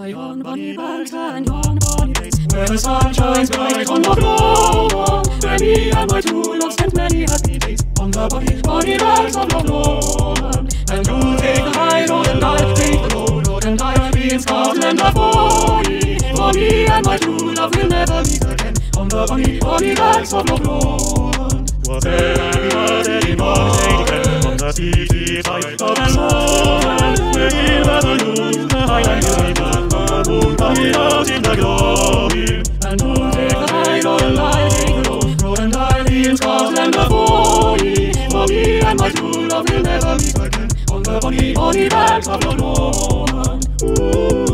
by yon bonny banks and yon bonny bays, where the sun shines bright on Loch Lomond, where me and my true love spent many happy days, on the bonny, bonny banks of Loch Lomond. And you'll take the high road and I'll take the low road, and I'll be in Scotland afore ye, for me and my true love will never meet again, on the bonny, bonny banks of Loch Lomond. Was there a day in shady, on the sea side of the Lomond, where we were the youth, the hieland and the moon coming out in the gloaming. And you'll take the high road and I'll take the low road, and I'll be in Scotland afore ye, for me and my true love will never meet again, on the bonny, bonny banks of Loch Lomond.